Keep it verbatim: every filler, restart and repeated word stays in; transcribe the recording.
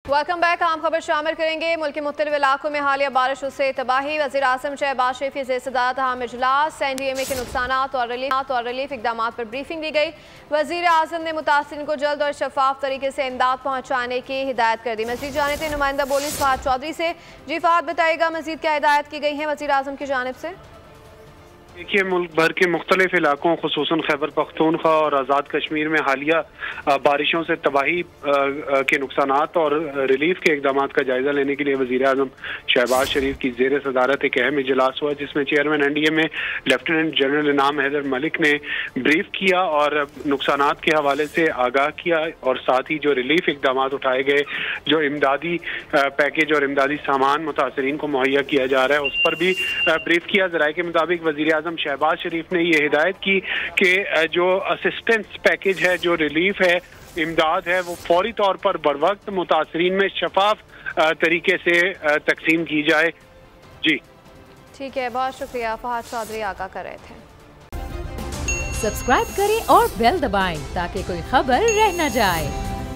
Welcome back. आम खबर शामिल करेंगे। मुल्क के मुख्तलिफ इलाकों में हालिया बारिशों से तबाही। वज़ीर आज़म शहबाज शरीफ की सदारत अहम इजलास। एन डी एम ए के नुकसान और रिलीफ और रिलीफ इकदाम पर ब्रीफिंग दी गई। वज़ीर आज़म ने मुतासिरीन को जल्द और शफाफ तरीके से इमदाद पहुँचाने की हिदायत कर दी। मज़ीद जाने थे नुमाइंदा बोली फहद चौधरी से। जी फहद, बताइएगा मज़ीद क्या हिदायत की गई है वज़ीर आज़म की जानिब से? देखिए, मुल्क भर के मुख्तलिफ इलाकों खुसूसन खैबर पख्तूनख्वा और आज़ाद कश्मीर में हालिया बारिशों से तबाही के नुकसानात और रिलीफ के इकदाम का जायजा लेने के लिए वज़ीर आज़म शहबाज शरीफ की ज़ेर सदारत एक अहम इजलास हुआ, जिसमें चेयरमैन एन डी ए में लेफ्टिनेंट जनरल इनाम हैदर मलिक ने ब्रीफ किया और नुकसानात के हवाले से आगाह किया और साथ ही जो रिलीफ इकदाम उठाए गए, जो इमदादी पैकेज और इमदादी सामान मुतासरीन को मुहैया किया जा रहा है, उस पर भी ब्रीफ किया। ज़राए के मुताबिक वज़ीर आज़म शहबाज शरीफ ने ये हिदायत की कि जो असिस्टेंस पैकेज है, जो रिलीफ है, इमदाद है, वो फौरी तौर पर बरवक्त मुतासरीन में शफाफ तरीके से तकसीम की जाए। जी ठीक है, बहुत शुक्रिया। फहद चौधरी आगाह कर रहे थे। सब्सक्राइब करें और बेल दबाएं ताकि कोई खबर रह न जाए।